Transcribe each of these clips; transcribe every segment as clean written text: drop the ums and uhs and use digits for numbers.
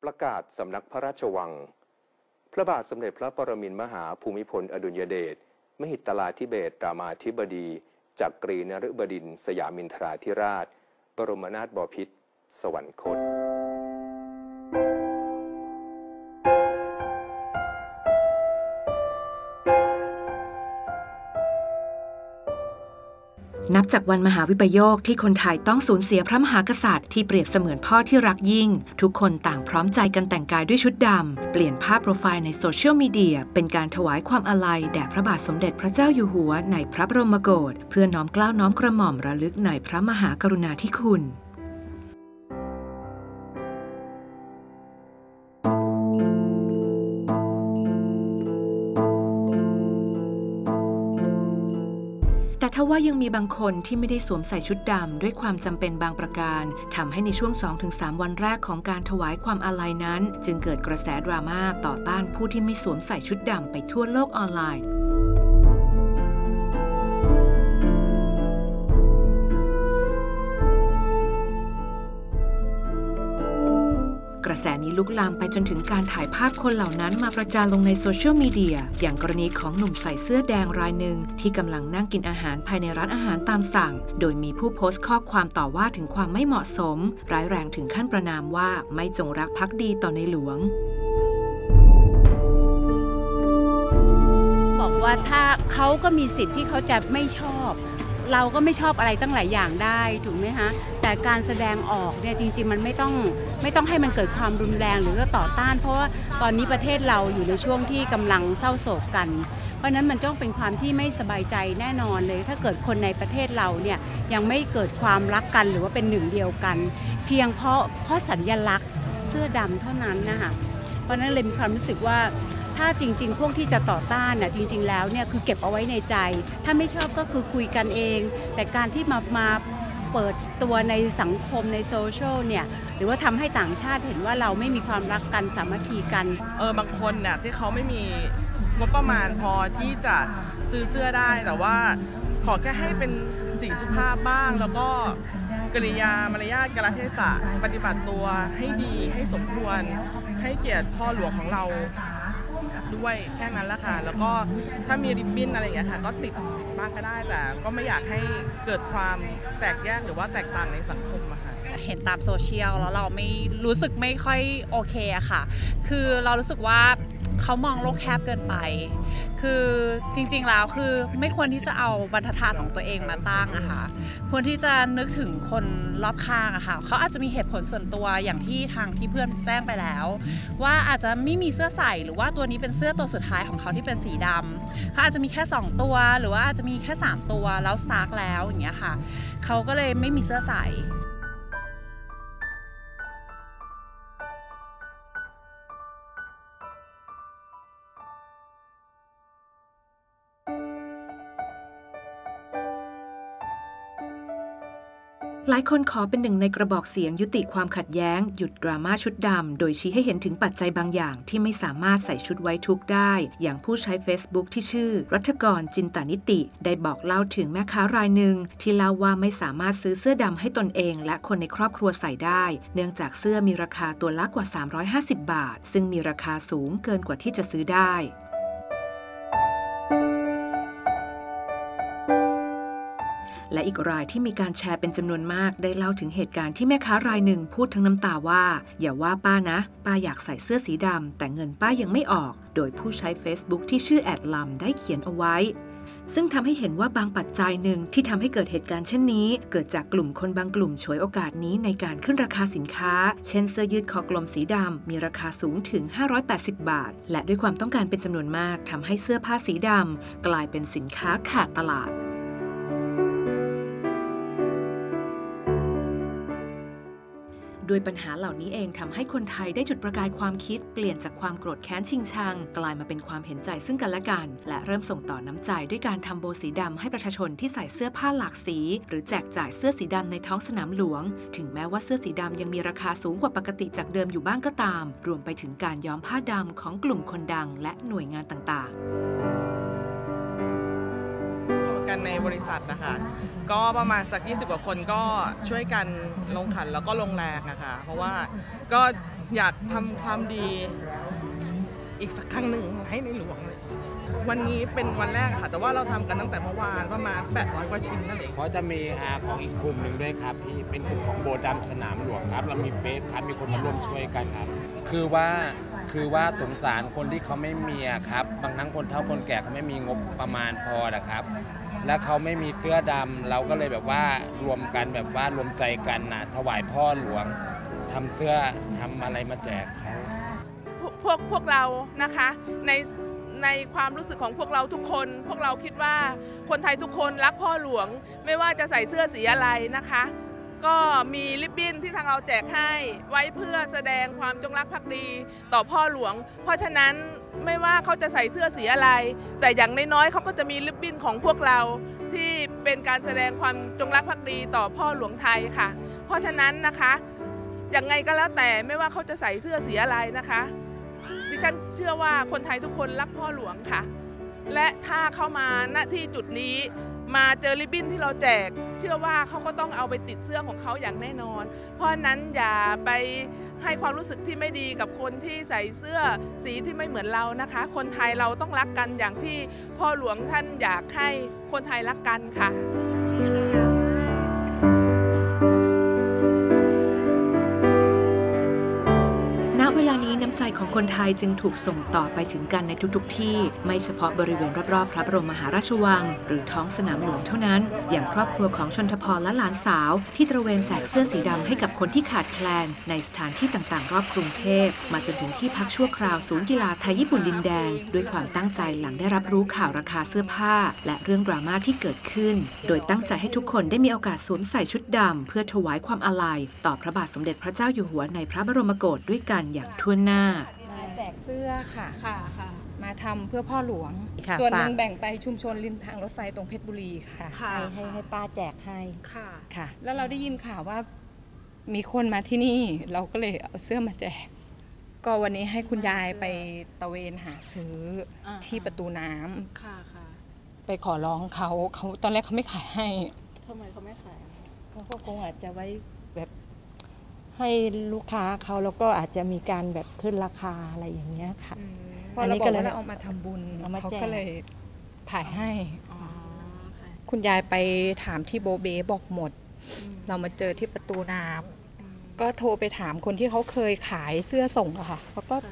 ประกาศสำนักพระราชวังพระบาทสมเด็จพระปรมินทรมหาภูมิพลอดุลยเดชมหิตลาธิเบศรามาธิบดีจักรีนฤบดินทร์สยามินทราธิราชบรมนาถบพิตรสวรรคตนับจากวันมหาวิปโยคที่คนไทยต้องสูญเสียพระมหากษัตริย์ที่เปรียบเสมือนพ่อที่รักยิ่งทุกคนต่างพร้อมใจกันแต่งกายด้วยชุดดำเปลี่ยนภาพโปรไฟล์ในโซเชียลมีเดียเป็นการถวายความอาลัยแด่พระบาทสมเด็จพระเจ้าอยู่หัวในพระบรมโกศเพื่อน้อมเกล้าน้อมกระหม่อมระลึกในพระมหากรุณาธิคุณแต่ถ้าว่ายังมีบางคนที่ไม่ได้สวมใส่ชุดดำด้วยความจำเป็นบางประการทำให้ในช่วง 2-3 วันแรกของการถวายความอาลัยนั้นจึงเกิดกระแสดราม่าต่อต้านผู้ที่ไม่สวมใส่ชุดดำไปทั่วโลกออนไลน์กระแสนี้ลุกลามไปจนถึงการถ่ายภาพคนเหล่านั้นมาประจานลงในโซเชียลมีเดียอย่างกรณีของหนุ่มใส่เสื้อแดงรายหนึ่งที่กำลังนั่งกินอาหารภายในร้านอาหารตามสั่งโดยมีผู้โพสต์ข้อความต่อว่าถึงความไม่เหมาะสมร้ายแรงถึงขั้นประณามว่าไม่จงรักภักดีต่อในหลวงบอกว่าถ้าเขาก็มีสิทธิ์ที่เขาจะไม่ชอบเราก็ไม่ชอบอะไรตั้งหลายอย่างได้ถูกไหมคะแต่การแสดงออกเนี่ยจริงๆมันไม่ต้องให้มันเกิดความรุนแรงหรือก็ต่อต้านเพราะว่าตอนนี้ประเทศเราอยู่ในช่วงที่กำลังเศร้าโศกกันเพราะนั้นมันต้องเป็นความที่ไม่สบายใจแน่นอนเลยถ้าเกิดคนในประเทศเราเนี่ยยังไม่เกิดความรักกันหรือว่าเป็นหนึ่งเดียวกันเพียงเพราะสัญลักษณ์เสื้อดำเท่านั้นนะคะเพราะนั้นเลยมีความรู้สึกว่าถ้าจริงๆพวกที่จะต่อต้านน่ะจริงๆแล้วเนี่ยคือเก็บเอาไว้ในใจถ้าไม่ชอบก็คือคุยกันเองแต่การที่มาเปิดตัวในสังคมในโซเชียลเนี่ยหรือว่าทำให้ต่างชาติเห็นว่าเราไม่มีความรักกันสามัคคีกันบางคนเนี่ยที่เขาไม่มีงบประมาณพอที่จะซื้อเสื้อได้แต่ว่าขอแค่ให้เป็นสีสุภาพบ้างแล้วก็กริยามารยาทกาลเทศะปฏิบัติตัวให้ดีให้สมควรให้เกียรติพ่อหลวงของเราด้วยแค่นั้นแหละค่ะแล้วก็ถ้ามีริบบิ้นอะไรอย่างเงี้ยค่ะก็ติดบ้างก็ได้แต่ก็ไม่อยากให้เกิดความแตกแยกหรือว่าแตกต่างในสังคมอะค่ะเห็นตามโซเชียลแล้วเราไม่รู้สึกไม่ค่อยโอเคอะค่ะคือเรารู้สึกว่าเขามองโลกแคบเกินไปคือจริงๆแล้วคือไม่ควรที่จะเอาบรรทัดฐานของตัวเองมาตั้งอะค่ะควรที่จะนึกถึงคนรอบข้างอะค่ะเขาอาจจะมีเหตุผลส่วนตัวอย่างที่ทางที่เพื่อนแจ้งไปแล้วว่าอาจจะไม่มีเสื้อใส่หรือว่าตัวนี้เป็นเสื้อตัวสุดท้ายของเขาที่เป็นสีดำเขาอาจจะมีแค่2ตัวหรือว่าอาจจะมีแค่3ตัวแล้วซักแล้วอย่างเงี้ยค่ะเขาก็เลยไม่มีเสื้อใส่หลายคนขอเป็นหนึ่งในกระบอกเสียงยุติความขัดแย้งหยุดดราม่าชุดดำโดยชี้ให้เห็นถึงปัจจัยบางอย่างที่ไม่สามารถใส่ชุดไว้ทุกข์ได้อย่างผู้ใช้ Facebook ที่ชื่อรัฐกรจินตานิติได้บอกเล่าถึงแม่ค้ารายหนึ่งที่เล่าว่าไม่สามารถซื้อเสื้อดำให้ตนเองและคนในครอบครัวใส่ได้เนื่องจากเสื้อมีราคาตัวละกว่า350 บาทซึ่งมีราคาสูงเกินกว่าที่จะซื้อได้และอีกรายที่มีการแชร์เป็นจำนวนมากได้เล่าถึงเหตุการณ์ที่แม่ค้ารายหนึ่งพูดทั้งน้ำตาว่าอย่าว่าป้านะป้าอยากใส่เสื้อสีดำแต่เงินป้ายังไม่ออกโดยผู้ใช้ Facebook ที่ชื่อแอดลัมได้เขียนเอาไว้ซึ่งทำให้เห็นว่าบางปัจจัยหนึ่งที่ทำให้เกิดเหตุการณ์เช่นนี้เกิดจากกลุ่มคนบางกลุ่มฉวยโอกาสนี้ในการขึ้นราคาสินค้าเช่นเสื้อยืดคอกลมสีดำมีราคาสูงถึง580 บาทและด้วยความต้องการเป็นจำนวนมากทำให้เสื้อผ้าสีดำกลายเป็นสินค้าขาดตลาดโดยปัญหาเหล่านี้เองทำให้คนไทยได้จุดประกายความคิดเปลี่ยนจากความโกรธแค้นชิงชังกลายมาเป็นความเห็นใจซึ่งกันและกันและเริ่มส่งต่อน้ำใจด้วยการทำโบสีดำให้ประชาชนที่ใส่เสื้อผ้าหลากสีหรือแจกจ่ายเสื้อสีดำในท้องสนามหลวงถึงแม้ว่าเสื้อสีดำยังมีราคาสูงกว่าปกติจากเดิมอยู่บ้างก็ตามรวมไปถึงการย้อมผ้าดำของกลุ่มคนดังและหน่วยงานต่างๆกันในบริษัทนะคะก็ประมาณสัก20 กว่าคนก็ช่วยกันลงขันแล้วก็ลงแรงนะคะเพราะว่าก็อยากทำความดีอีกสักครั้งหนึ่งให้ในหลวงเลยวันนี้เป็นวันแรกค่ะแต่ว่าเราทำกันตั้งแต่เมื่อวานประมาณ800 กว่าชิ้นนั่นเองเพราะจะมีของอีกกลุ่มหนึ่งด้วยครับที่เป็นกลุ่มของโบจำสนามหลวงครับเรามีเฟซครับมีคนมาร่วมช่วยกันครับคือว่าสงสารคนที่เขาไม่มีครับบางทั้งคนเฒ่าคนแก่เขาไม่มีงบประมาณพอนะครับและเขาไม่มีเสื้อดำเราก็เลยแบบว่ารวมกันแบบว่ารวมใจกันนะถวายพ่อหลวงทำเสื้อทำอะไรมาแจกเขาพวกเรานะคะในความรู้สึกของพวกเราทุกคนพวกเราคิดว่าคนไทยทุกคนรักพ่อหลวงไม่ว่าจะใส่เสื้อสีอะไรนะคะก็มีริบบิ้นที่ทางเราแจกให้ไว้เพื่อแสดงความจงรักภักดีต่อพ่อหลวงเพราะฉะนั้นไม่ว่าเขาจะใส่เสื้อสีอะไรแต่อย่างน้อยๆเขาก็จะมีริบบิ้นของพวกเราที่เป็นการแสดงความจงรักภักดีต่อพ่อหลวงไทยค่ะเพราะฉะนั้นนะคะอย่างไงก็แล้วแต่ไม่ว่าเขาจะใส่เสื้อสีอะไรนะคะดิฉันเชื่อว่าคนไทยทุกคนรักพ่อหลวงค่ะและถ้าเข้ามาณที่จุดนี้มาเจอริบบิ้นที่เราแจกเชื่อว่าเขาก็ต้องเอาไปติดเสื้อของเขาอย่างแน่นอนเพราะนั้นอย่าไปให้ความรู้สึกที่ไม่ดีกับคนที่ใส่เสื้อสีที่ไม่เหมือนเรานะคะคนไทยเราต้องรักกันอย่างที่พ่อหลวงท่านอยากให้คนไทยรักกันค่ะณเวลานี้น้ำใจของคนไทยจึงถูกส่งต่อไปถึงกันในทุกๆที่ไม่เฉพาะบริเวณรอบๆพระบรมมหาราชวังหรือท้องสนามหลวงเท่านั้นอย่างครอบครัวของชนทพรและหลานสาวที่ตระเวนแจกเสื้อสีดำให้กับคนที่ขาดแคลนในสถานที่ต่างๆรอบกรุงเทพมาจนถึงที่พักชั่วคราวศูนย์กีฬาไทยญี่ปุ่นดินแดงด้วยความตั้งใจหลังได้รับรู้ข่าวราคาเสื้อผ้าและเรื่องดราม่าที่เกิดขึ้นโดยตั้งใจให้ทุกคนได้มีโอกาสสวมใส่ชุดดำเพื่อถวายความอาลัยต่อพระบาทสมเด็จพระเจ้าอยู่หัวในพระบรมโกศด้วยกันอย่างทั่วหน้ามาแจกเสื้อค่ะค่ะมาทำเพื่อพ่อหลวงส่วนหนึ่งแบ่งไปชุมชนริมทางรถไฟตรงเพชรบุรีค่ะให้ป้าแจกให้ค่ะแล้วเราได้ยินข่าวว่ามีคนมาที่นี่เราก็เลยเอาเสื้อมาแจกก็วันนี้ให้คุณยายไปตะเวนหาซื้อที่ประตูน้ำไปขอร้องเขาตอนแรกเขาไม่ขายให้ทำไมเขาไม่ขายเขาคงอาจจะไว้แบบให้ลูกค้าเขาแล้วก็อาจจะมีการแบบขึ้นราคาอะไรอย่างเงี้ยค่ะพอเราบอกว่าเราเอามาทำบุญเขาก็เลยถ่ายให้คุณยายไปถามที่โบเบบอกหมดเรามาเจอที่ประตูน้ำก็โทรไปถามคนที่เขาเคยขายเสื้อส่งอะค่ะเขาก็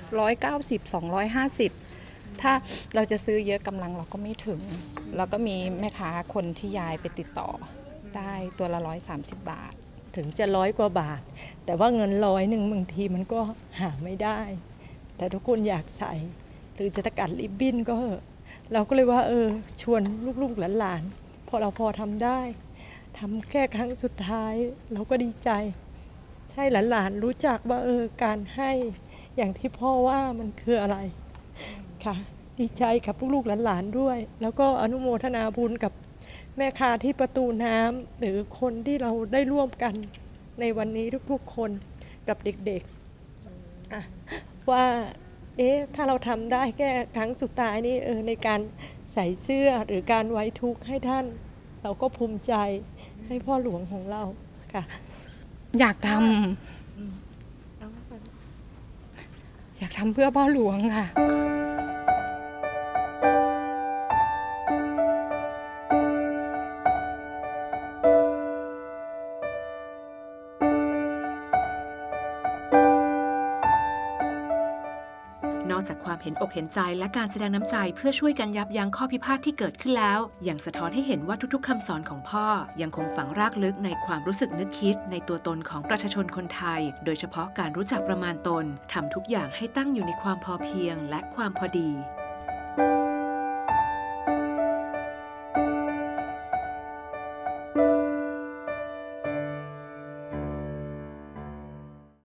190-250ถ้าเราจะซื้อเยอะกำลังเราก็ไม่ถึงแล้วก็มีแม่ค้าคนที่ยายไปติดต่อได้ตัวละ130 บาทถึงจะ100 กว่าบาทแต่ว่าเงิน100บางทีมันก็หาไม่ได้แต่ทุกคนอยากใส่หรือจะตัดริบบิ้นก็เราก็เลยว่าชวนลูกๆหลานๆพอทำได้ทำแค่ครั้งสุดท้ายเราก็ดีใจใช่หลานๆรู้จักว่าการให้อย่างที่พ่อว่ามันคืออะไรค่ะดีใจกับลูกๆหลานๆด้วยแล้วก็อนุโมทนาบุญกับแม่ค้าที่ประตูน้ำหรือคนที่เราได้ร่วมกันในวันนี้ทุกๆคนกับเด็กๆว่าถ้าเราทำได้แค่ครั้งสุดท้ายนี้ในการใส่เสื้อหรือการไว้ทุกข์ให้ท่านเราก็ภูมิใจให้พ่อหลวงของเราค่ะอยากทำเพื่อพ่อหลวงค่ะนอกจากความเห็นอกเห็นใจและการแสดงน้ำใจเพื่อช่วยกันยับยั้งข้อพิพาทที่เกิดขึ้นแล้วยังสะท้อนให้เห็นว่าทุกๆคำสอนของพ่อยังคงฝังรากลึกในความรู้สึกนึกคิดในตัวตนของประชาชนคนไทยโดยเฉพาะการรู้จักประมาณตนทำทุกอย่างให้ตั้งอยู่ในความพอเพียงและความพอดี